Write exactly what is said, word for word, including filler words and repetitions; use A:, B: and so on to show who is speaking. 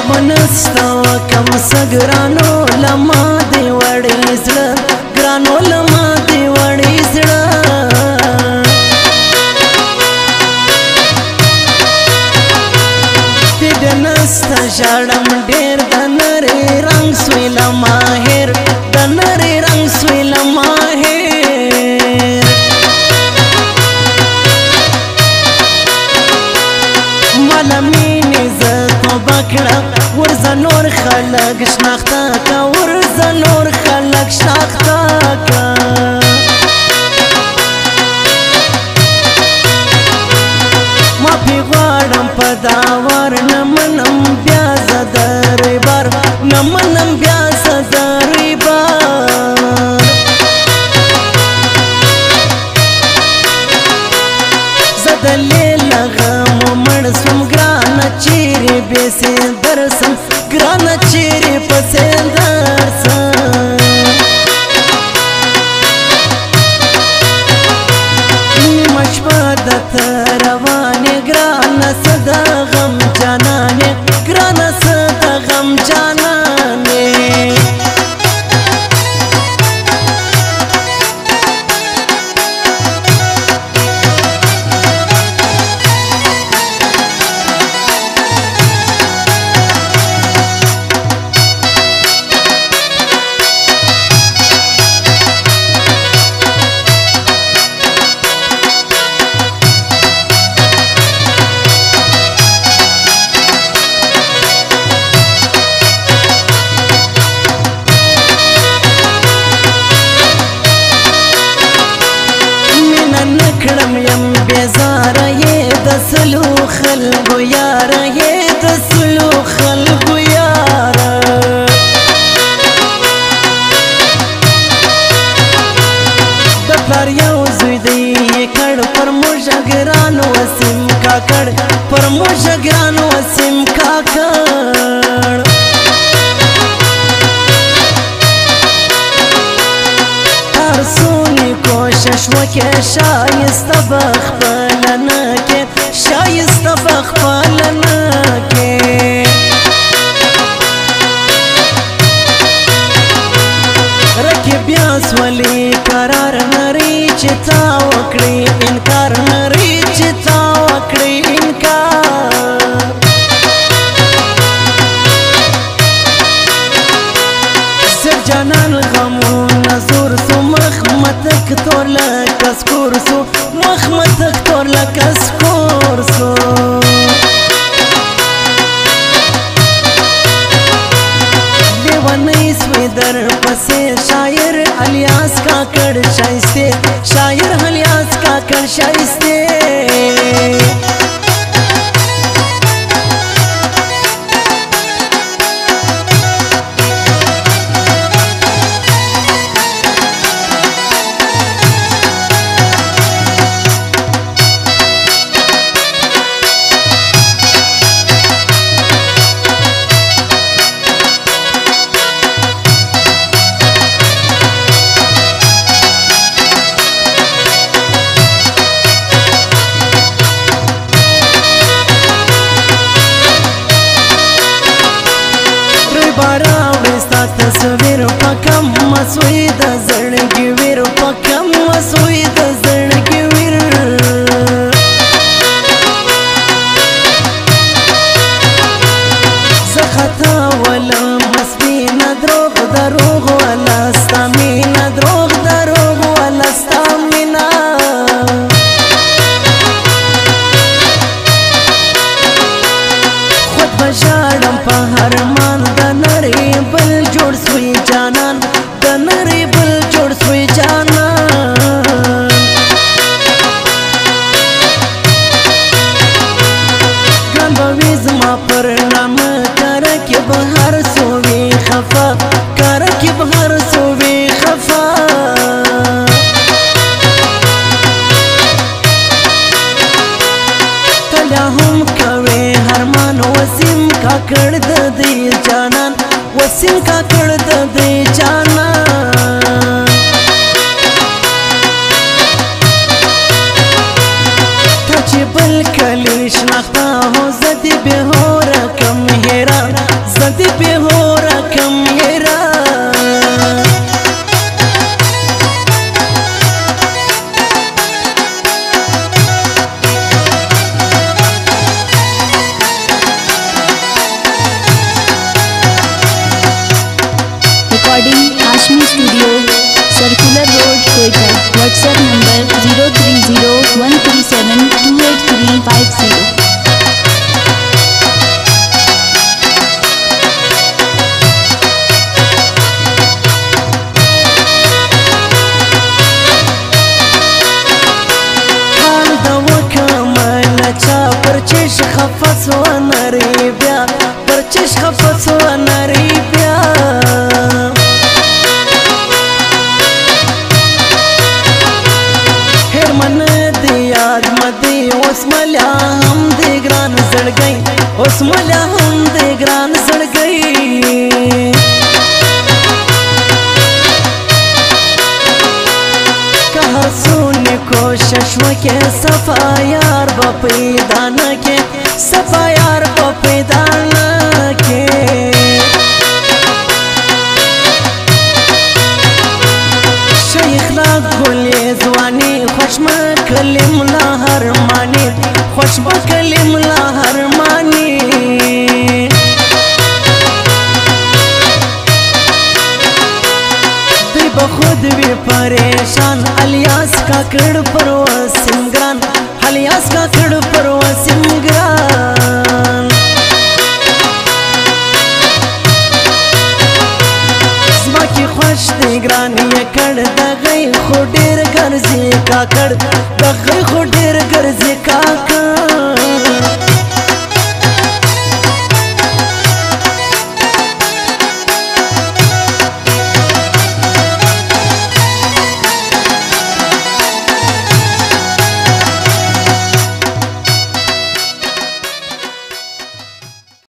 A: ونستا کم سګرانو لما دی وړې زړه ګرانو لما دی وړې زړه دې نستا ژړم ډېر د نری رنگ سوی لما هېر د نری رنگ سوی لما هېر مالا مینې زه توبه کړه ورځه نور خلک شناخته که ورځه نور خلک شناخته که ما پې غواړم په دا وار نه منم بیا زه د ریبار نه منم بیا زه د ریبار زه د لیلا غمو مړ سوم ګرانه چیرې بیسې درسم ګرانه چیرې پسې درسم نیمه شپه درته روانې ګرانه څه د غم جانانې ګرانه څه د غم جانانې نکړم یم بیزاره یې د سلو خلکو یاره یې د سلو خلکو یاره د پلار یو زوی دی یې کړ پر موږ ګران وسیم کاکړ پر موږ ګران وسیم کاکړ هر سونی کوشش وکې شایسته بخپله نه کې شایسته بخپله نه کې رکې بیا سولې قرار نری چې تا وکړې انکار نری چې تا وکړې انکار زر جانان غمونه زور سو مخ متک تور لکه سکور سو مخ متک تور لکه سکور سو لیونی سوی در پسې شاعر الیاس کاکړ شایسته شاعر الیاس کاکړ شایسته باراوړې ستا تصویر په کم مسوی د زړګي ویر په کم مسوی د زړګي ویر زه خطا ولم مسبي نه دروغ دروغ ولا ستا مینه دروغ دروغ ولا ستا مینه خود به ژاړم په هرمان د نری بل جوړ سوی جانان د نری بل جوړ سوی جانان ګران به وي زما پر نامه کاره کې به هر څو وي خفه کاره کې به هر څو وي خفه ته لا هم کوې هرمان وسیم کاکړ د دې جانان وسیم کاکړ د دې جانان ته چې بل کلی شناخته هو زه دې بې هوره کم هیران ګران زړګی که هر څونه کوشش وکې صفا یار به پیدا نه کې صفا یار به پیدا نه کې شیخ لا ګلې ځواني خوش مکلم لا هرمانی خوش مکلم لا هرمانی دوی به خود وی پریشان الیاس کاکړ پر وسیم ګران الیاس کاکړ پر وسیم ګران زما کی خوش دی ګران یې کړ دغه خو ډیر ګرځي کاکړ دغه خو ډیر ګرځي کاکړ